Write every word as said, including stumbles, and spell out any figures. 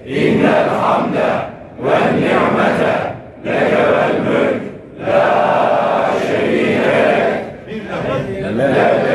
إن الحمد والنعمة لك والملك لا شريك لك.